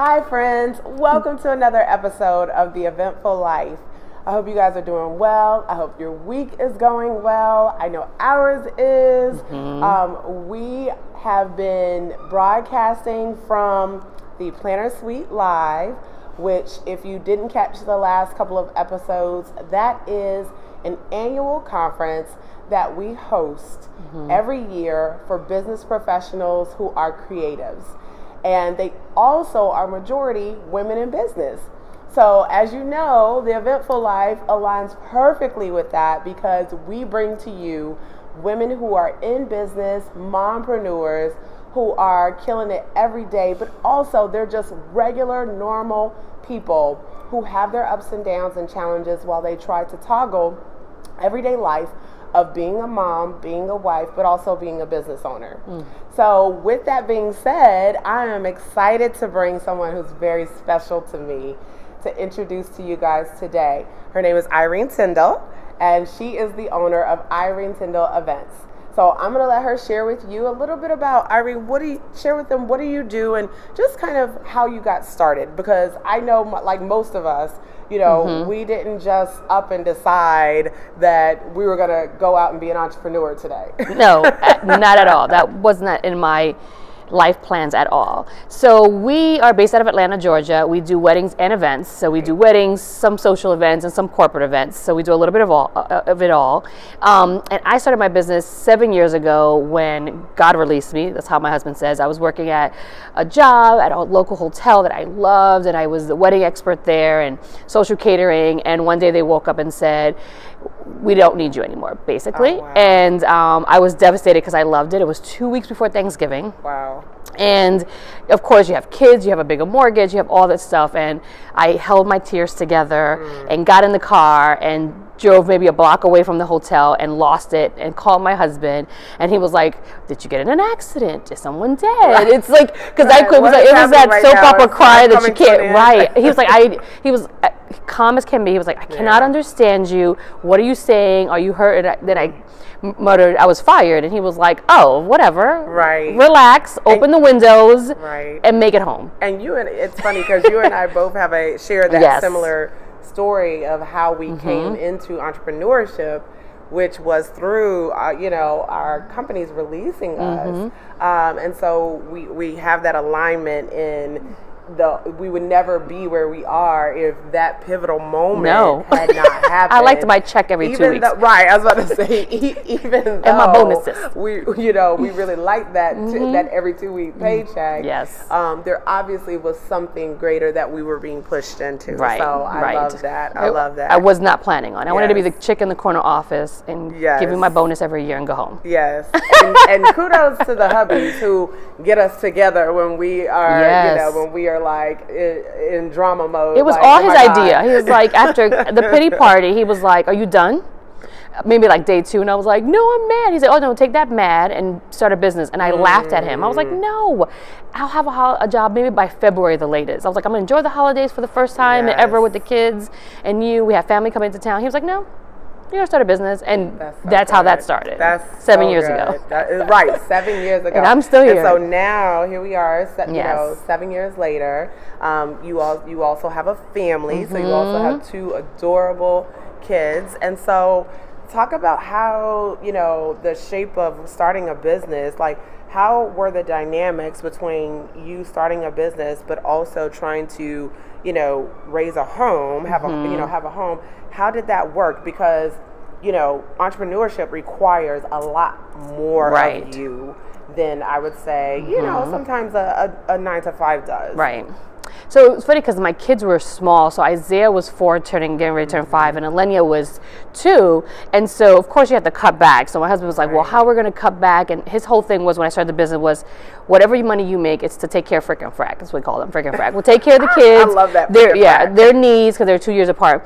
Hi friends, welcome to another episode of the Eventful Life. I hope you guys are doing well. I hope your week is going well. I know ours is. We have been broadcasting from the Planner Suite Live, which if you didn't catch the last couple of episodes, that is an annual conference that we host every year for business professionals who are creatives. And they also are majority women in business. So as you know, the Eventful Life aligns perfectly with that because we bring to you women who are in business, mompreneurs, who are killing it every day, but also they're just regular, normal people who have their ups and downs and challenges while they try to toggle everyday life of being a mom, being a wife, but also being a business owner. So with that being said, I am excited to bring someone who's very special to me to introduce to you guys today. Her name is Irene Tydale, and she is the owner of Irene Tydale Events. So I'm gonna let her share with you a little bit about Irene. What do you do, and just kind of how you got started? Because I know, like most of us, you know, we didn't just up and decide that we were gonna go out and be an entrepreneur today. No, not at all. That was not in my life plans at all. So we are based out of Atlanta, Georgia. We do weddings and events. So we do weddings, some social events, and some corporate events. So we do a little bit of it all. And I started my business 7 years ago when God released me. That's how my husband says. I was working at a job at a local hotel that I loved, and I was the wedding expert there and social catering. And one day they woke up and said, "We don't need you anymore," basically. Oh, wow. And I was devastated because I loved it. It was 2 weeks before Thanksgiving. Wow. And of course you have kids, you have a bigger mortgage, you have all that stuff. And I held my tears together and got in the car and drove maybe a block away from the hotel and lost it and called my husband. And he was like, "Did you get in an accident? Is someone dead?" It's like, because I could, it was that soap opera cry that you can't, right. He was like, he was calm as can be. He was like, "I cannot understand you. What are you saying? Are you hurt?" And then I muttered, "I was fired." And he was like, "Oh, whatever. Right. Relax, open the windows, and make it home." And it's funny because you and I both have share that similar story of how we came into entrepreneurship, which was through our companies releasing us, and so we have that alignment in we would never be where we are if that pivotal moment had not happened. I liked my check every 2 weeks. Right, I was about to say, even though and my bonuses, we really liked that that every 2 week paycheck. Yes, there obviously was something greater that we were being pushed into. Right, so I love that. I love that. I was not planning on. I wanted to be the chick in the corner office and give me my bonus every year and go home. Yes, and kudos to the hubbies who get us together when we are, when we are like in drama mode. It was like, all his idea. He was like, after the pity party, he was like, "Are you done?" Maybe like day 2, and I was like, "No, I'm mad." He said, "Oh no, take that mad and start a business." And I laughed at him. I was like, "No, I'll have a job maybe by February the latest." I was like, "I'm gonna enjoy the holidays for the first time ever with the kids and we have family coming into town." He was like, "No, you're gonna start a business," and that's how that started. That's 7 years ago. Right, 7 years ago. And I'm still here. And so now here we are. 7 years later. You also have a family, so you also have 2 adorable kids, and so talk about how the shape of starting a business. Like, how were the dynamics between you starting a business, but also trying to raise a home, have a home? How did that work? Because entrepreneurship requires a lot more of you than I would say sometimes a 9 to 5 does. Right. So it's funny because my kids were small. So Isaiah was 4, getting ready to turn 5, and Elenia was 2. And so of course you have to cut back. So my husband was like, "Well, how we're going to cut back?" And his whole thing was, when I started the business, was whatever money you make, it's to take care of frickin' frack. That's what we call them, frickin' frack. We'll take care of the kids. I love that. Their needs, because they're 2 years apart.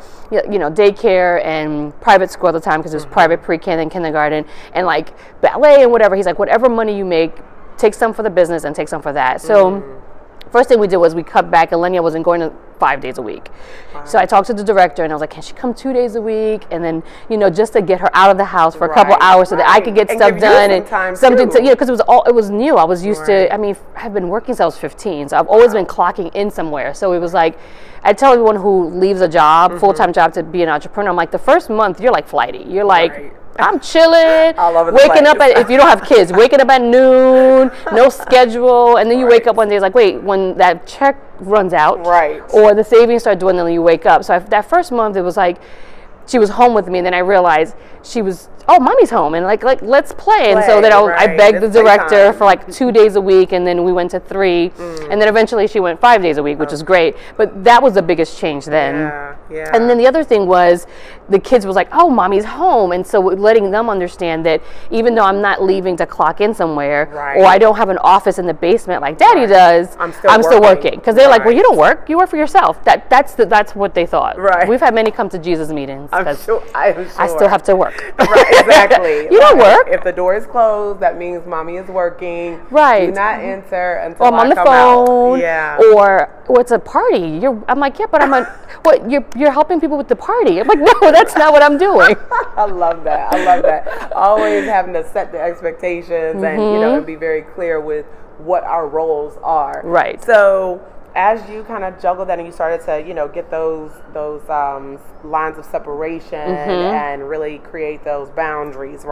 Daycare and private school at the time, because it was private pre-K and kindergarten, and like ballet and whatever. He's like, whatever money you make, take some for the business and take some for that. So first thing we did was we cut back. Elenia wasn't going to 5 days a week. So I talked to the director and I was like, can she come 2 days a week? And then, you know, just to get her out of the house for a couple hours so that I could get stuff done and something to, you know, because it was new. I was used to, I mean, I've been working since I was 15, so I've always been clocking in somewhere. So it was like, I tell everyone who leaves a job, full-time job, to be an entrepreneur, I'm like, the first month you're like flighty. You're like, I'm chilling, waking up at, if you don't have kids, waking up at noon, no schedule, and then you wake up one day, it's like, wait, when that check runs out, or the savings start dwindling, you wake up. So that first month, it was like, she was home with me, and then I realized she was, oh, mommy's home, and like let's play. And so then I begged the director for like 2 days a week, and then we went to 3, and then eventually she went 5 days a week, which is great. But that was the biggest change then. And then the other thing was, the kids was like, oh, mommy's home, and so letting them understand that even though I'm not leaving to clock in somewhere, or I don't have an office in the basement like Daddy does, I'm still working. Because they're like, well, you don't work, you work for yourself. That's what they thought. We've had many come to Jesus meetings. I'm sure. I still have to work. Exactly. You don't work. If the door is closed, that means mommy is working. Do not enter until I'm on the phone. Out. Or it's a party. I'm like, yeah, but I'm on. What? You're helping people with the party. I'm like, no, that's not what I'm doing. I love that. I love that. Always having to set the expectations and, you know, and be very clear with what our roles are. So as you kind of juggle that and you started to, you know, get those lines of separation and really create those boundaries,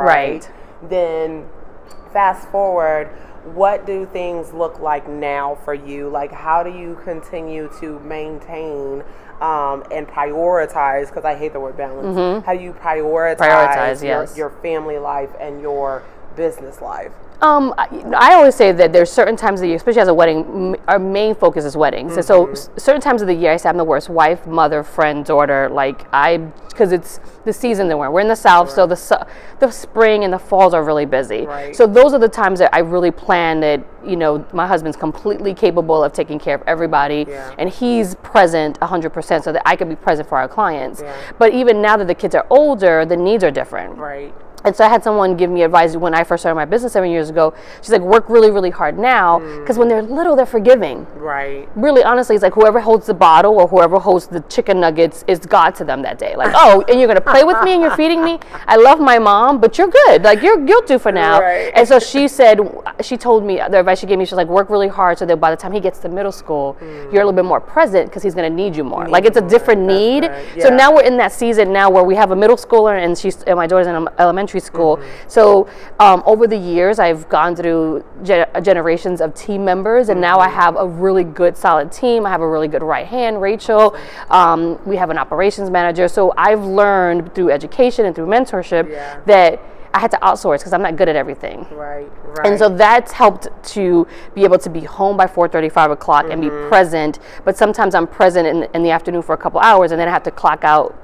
then fast forward, what do things look like now for you? Like, how do you continue to maintain and prioritize, because I hate the word balance, how do you prioritize your family life and your business life? I always say that there's certain times of the year, especially as a wedding, our main focus is weddings. And so certain times of the year, I say I'm the worst wife, mother, friend, daughter, because it's the season that we're in the South, so the spring and the falls are really busy. So those are the times that I really plan that, you know, my husband's completely capable of taking care of everybody, and he's present 100% so that I can be present for our clients. But even now that the kids are older, the needs are different. And so I had someone give me advice when I first started my business 7 years ago. She's like, work really, really hard now, because when they're little, they're forgiving. Really, honestly, it's like whoever holds the bottle or whoever holds the chicken nuggets is God to them that day. Like, oh, and you're going to play with me and you're feeding me? I love my mom, but you're good. Like, you'll do for now. And so she said, she told me, the advice she gave me, she's like, work really hard so that by the time he gets to middle school, you're a little bit more present because he's going to need you more. Like, it's a different need. So now we're in that season now where we have a middle schooler and my daughter's in elementary school. So over the years, I've gone through generations of team members, and now I have a really good, solid team. I have a really good right hand, Rachel. We have an operations manager. So I've learned through education and through mentorship that I had to outsource because I'm not good at everything. And so that's helped to be able to be home by 4:30, 5 o'clock and be present. But sometimes I'm present in the afternoon for a couple hours, and then I have to clock out.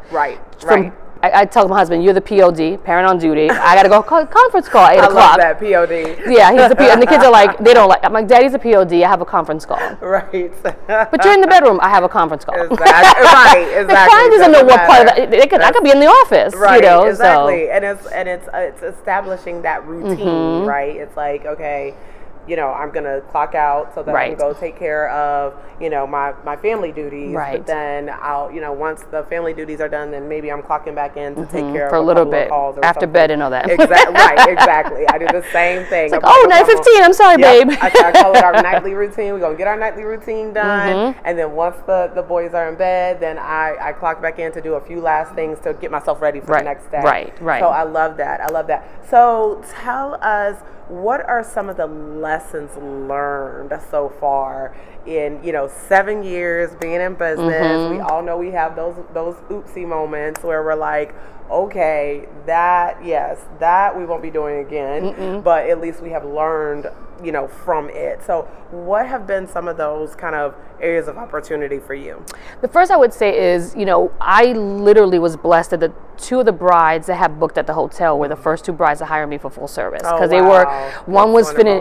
I tell my husband, you're the POD, parent on duty. I got to go conference call at 8 o'clock. I love that, POD. Yeah, he's the POD. And the kids are like, they don't like, I'm like, Daddy's a POD, I have a conference call. But you're in the bedroom, I have a conference call. Exactly. The client doesn't know what part of that, I could be in the office, you know. Exactly. So. And it's establishing that routine, right? It's like, okay, you know, I'm going to clock out so that I can go take care of, you know, my family duties. But then I'll, you know, once the family duties are done, then maybe I'm clocking back in to take care of a little bit calls or after bed and all that. Exactly. I do the same thing. It's like, oh, 9:15, I'm sorry, babe. I call it our nightly routine. We're going to get our nightly routine done. And then once the boys are in bed, then I clock back in to do a few last things to get myself ready for the next day. So I love that. So tell us, what are some of the lessons learned so far in, you know, 7 years being in business? We all know we have those oopsie moments where we're like, okay, that we won't be doing again, but at least we have learned, you know, from it. So what have been some of those kind of areas of opportunity for you? The first I would say is, you know, I literally was blessed at the two of the brides that had booked at the hotel were the first two brides to hire me for full service, because one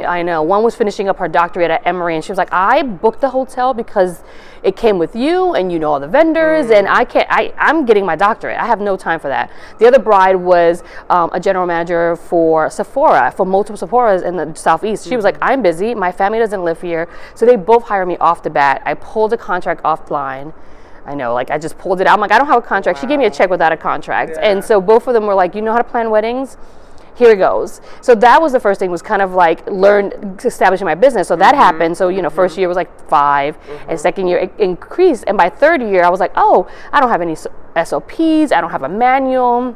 was finishing up her doctorate at Emory, and she was like, I booked the hotel because it came with you and you know all the vendors, and I'm getting my doctorate. I have no time for that. The other bride was a general manager for Sephora, for multiple Sephoras in the Southeast. She was like, I'm busy, my family doesn't live here. So they both hired me off the bat. I pulled a contract offline. I know, like, I just pulled it out. I'm like, I don't have a contract. She gave me a check without a contract. And so both of them were like, you know how to plan weddings? Here it goes. So that was the first thing, was kind of like establishing my business. So that happened. So, you know, first year was like 5, and second year it increased. And by third year, I was like, oh, I don't have any SOPs. I don't have a manual.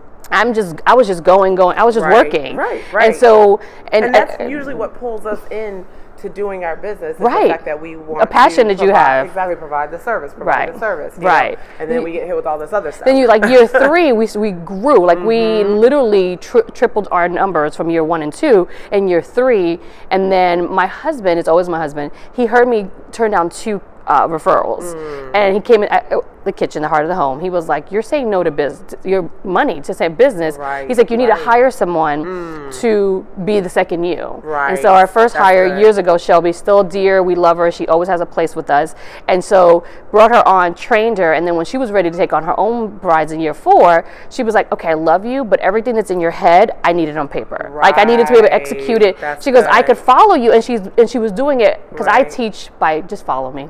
I was just going. I was just working. Right. And so, and that's usually what pulls us in to doing our business, is the fact that we want a passion that you have. Exactly, provide the service. You know? And then we get hit with all this other stuff. Then like year 3, we grew. Like we literally tripled our numbers from year 1 and 2 in year 3. And then my husband, it's always my husband, he heard me turn down 2 referrals, and he came in at the kitchen, the heart of the home. He was like, you're saying no to business, your money to say business. He's like, you need to hire someone to be the second you. And so our first hire years ago, Shelby, still dear, we love her, she always has a place with us, and so brought her on, trained her, and then when she was ready to take on her own brides in year 4, she was like, okay, I love you, but everything that's in your head, I need it on paper. Like, I needed to be able to execute it. She goes, I could follow you, and she was doing it because I teach by just follow me.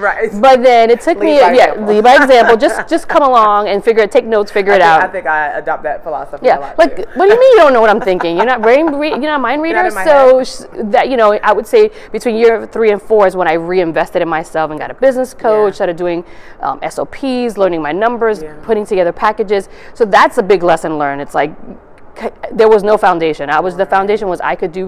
But then it took lead by example. Just come along and take notes, figure it out. I think I adopt that philosophy a lot like, too. What do you mean you don't know what I'm thinking? You're not you're not a mind reader. So that, you know, I would say between year 3 and 4 is when I reinvested in myself and got a business coach, started doing SOPs, learning my numbers, putting together packages. So that's a big lesson learned. It's like there was no foundation. The foundation was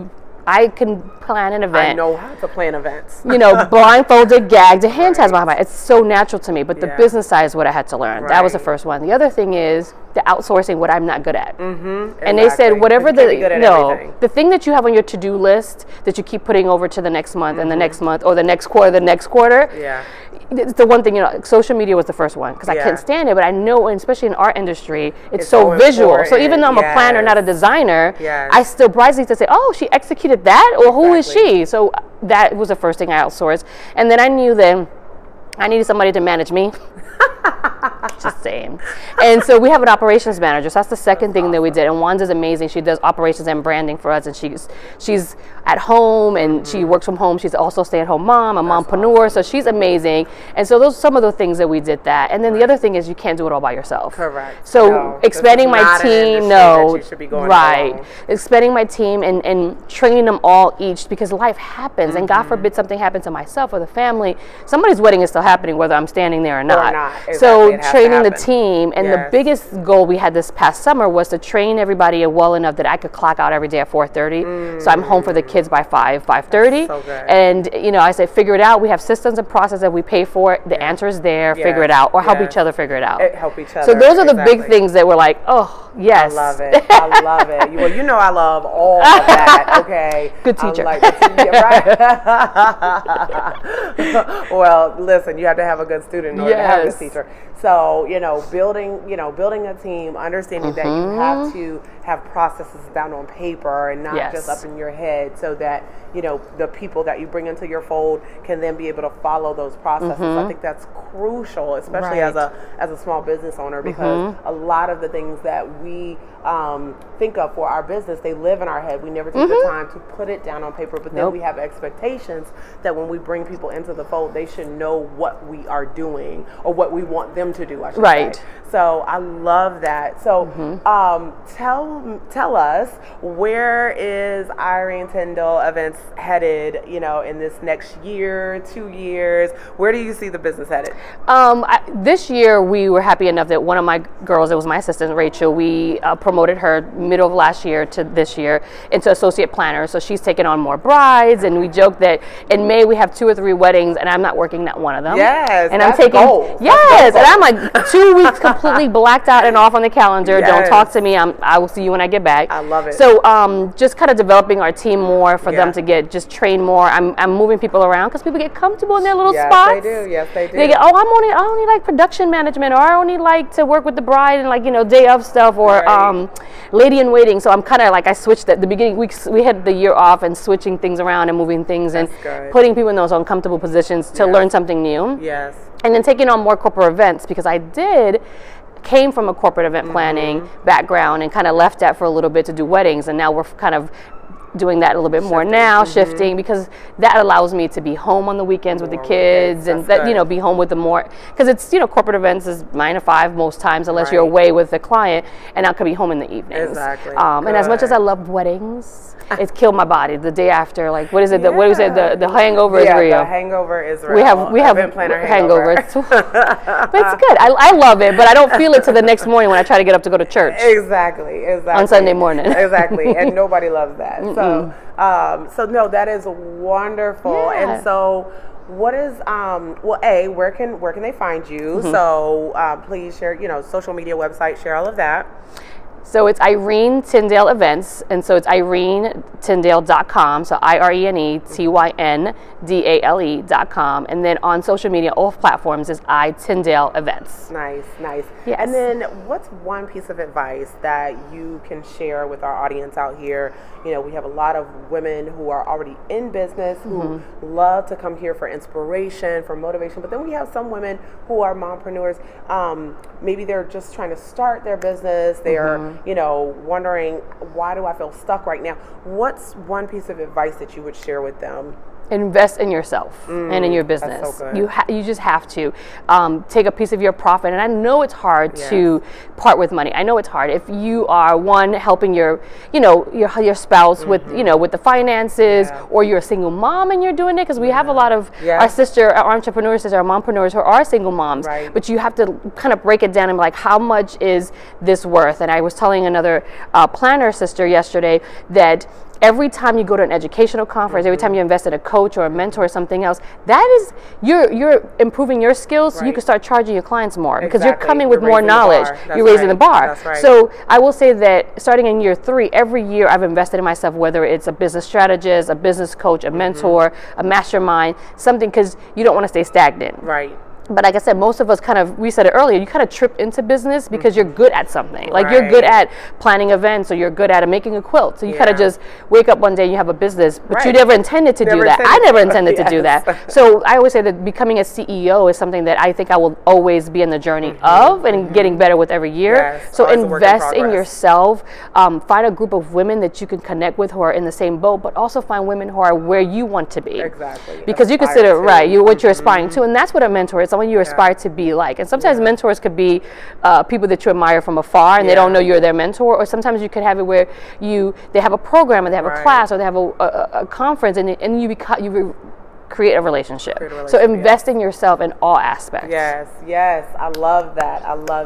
I can plan an event. I know how to plan events. You know, blindfolded, gagged, and hand ties behind my. It's so natural to me. But the business side is what I had to learn. That was the first one. The other thing is the outsourcing what I'm not good at. And they said whatever the thing that you have on your to-do list that you keep putting over to the next month and the next month or the next quarter. It's the one thing, you know, social media was the first one because I couldn't stand it, but I know, and especially in our industry, it's so visual. Important. So even though I'm a planner, not a designer, I still brides need to say, oh, she executed that, or who is she? So that was the first thing I outsourced. And then I knew that I needed somebody to manage me. Just saying. And so we have an operations manager. So that's the second thing that we did. And Wanda's amazing. She does operations and branding for us. And she's at home and she works from home. She's also a stay-at-home mom, a mompreneur. So she's amazing. And so those are some of the things that we did that. And then the other thing is you can't do it all by yourself. Correct. So expanding my team, expanding my team and training them all each, because life happens. And God forbid something happens to myself or the family. Somebody's wedding is still happening whether I'm standing there or not. Exactly. So training the team, and the biggest goal we had this past summer was to train everybody well enough that I could clock out every day at 4:30. So I'm home for the kids by 5:30. So and you know, I said, figure it out. We have systems and processes that we pay for. The answer is there. Figure it out, or help each other figure it out. Help each other. So those are the big things that were like, oh yes, I love it. I love it. Well, you know, I love all of that. Okay, good teacher. Right? Well, listen, you have to have a good student in order to have a good teacher. So, you know, building a team, understanding that you have to have processes down on paper and not just up in your head, so that, you know, the people that you bring into your fold can then be able to follow those processes. I think that's crucial, especially as a small business owner, because a lot of the things that we think of for our business, they live in our head. We never take the time to put it down on paper, but then we have expectations that when we bring people into the fold, they should know what we are doing or what we want them to do, I should say. So I love that. So tell us, where is Irene Tydale Events headed, you know, in this next year, 2 years? Where do you see the business headed? This year we were happy enough that one of my girls, it was my assistant Rachel, we promoted her middle of last year to this year into associate planner. So she's taken on more brides, and we joke that in May we have 2 or 3 weddings and I'm not working not one of them. Yes, and I'm taking goals. Yes, and I'm like 2 2 weeks completely blacked out and off on the calendar. Yes. Don't talk to me. I will see you when I get back. I love it. So just kind of developing our team more for them to get just train more. I'm moving people around because people get comfortable in their little spots. Yes, they do. Yes, they do. They get, I only like production management, or I only like to work with the bride and like, day of stuff, or lady in waiting. So I'm kind of like, I switched at the beginning. We had the year off and switching things around and moving things and putting people in those uncomfortable positions to learn something new. Yes. And then taking on more corporate events, because I came from a corporate event planning background and kind of left that for a little bit to do weddings, and now we're kind of doing that a little bit more now, shifting, because that allows me to be home on the weekends with the kids, and that, be home with the more, because it's, corporate events is 9 to 5 most times, unless you're away with the client, and I could be home in the evenings. Exactly. And as much as I love weddings, it's killed my body the day after. Like, what is it? What is it? The hangover is real. The hangover is real. We have event planner hangover. But it's good. I love it, but I don't feel it till the next morning when I try to get up to go to church. Exactly. On Sunday morning. Exactly. And nobody loves that. So no, that is wonderful. Yeah. And so, what is where can they find you? So please share, social media, website, share all of that. So it's Irene Tydale Events, and so it's IreneTydale.com, so IreneTydale.com, and then on social media, all platforms is Tyndale Events. Nice. Yes. And then what's one piece of advice that you can share with our audience out here? We have a lot of women who are already in business who love to come here for inspiration, for motivation, but then we have some women who are mompreneurs. Maybe they're just trying to start their business. They are wondering, why do I feel stuck right now? What's one piece of advice that you would share with them? Invest in yourself and in your business. That's so good. You just have to take a piece of your profit. And I know it's hard to part with money. I know it's hard. If you are helping your spouse with with the finances, or you're a single mom and you're doing it, because we have a lot of our entrepreneurs, our mompreneurs who are single moms. Right. But you have to kind of break it down and be like, how much is this worth? And I was telling another planner sister yesterday that every time you go to an educational conference, every time you invest in a coach or a mentor or something else, that is, you're improving your skills, so you can start charging your clients more, because you're coming with more knowledge. You're raising the bar. That's right. So I will say that starting in year 3, every year I've invested in myself, whether it's a business strategist, a business coach, a mentor, a mastermind, something, because you don't want to stay stagnant. Right. But like I said, most of us we said it earlier, you kind of trip into business because you're good at something. Like you're good at planning events, or you're good at making a quilt. So you kind of just wake up one day and you have a business, but you never intended to do that. I never intended to do that. So I always say that becoming a CEO is something that I think I will always be in the journey of, and getting better with every year. Yes, so invest in yourself. Find a group of women that you can connect with who are in the same boat, but also find women who are where you want to be. Exactly. Because you consider what you're aspiring to, and that's what a mentor is. Someone you aspire to be like. And sometimes mentors could be people that you admire from afar, and they don't know you're their mentor. Or sometimes you could have it where they have a program, or they have a class, or they have a conference, and you create a relationship. So invest in yourself in all aspects. Yes. I love that.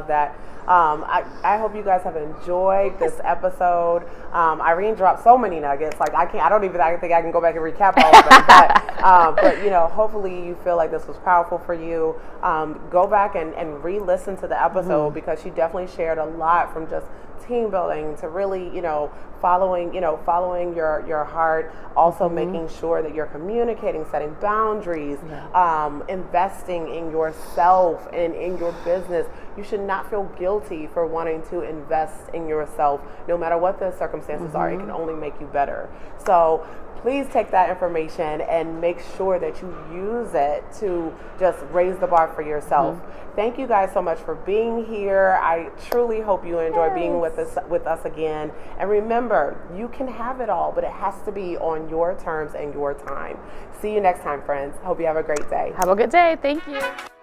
I hope you guys have enjoyed this episode. Irene dropped so many nuggets. Like I don't think I can go back and recap all of them. But hopefully you feel like this was powerful for you. Go back and re-listen to the episode, because she definitely shared a lot, from just team building to really, following your heart, also making sure that you're communicating, setting boundaries, investing in yourself and in your business. You should not feel guilty for wanting to invest in yourself. No matter what the circumstances are, it can only make you better. So please take that information and make sure that you use it to just raise the bar for yourself. Thank you guys so much for being here. I truly hope you enjoy being with us again. And remember, you can have it all, but it has to be on your terms and your time. See you next time, friends. Hope you have a great day. Have a good day. Thank you.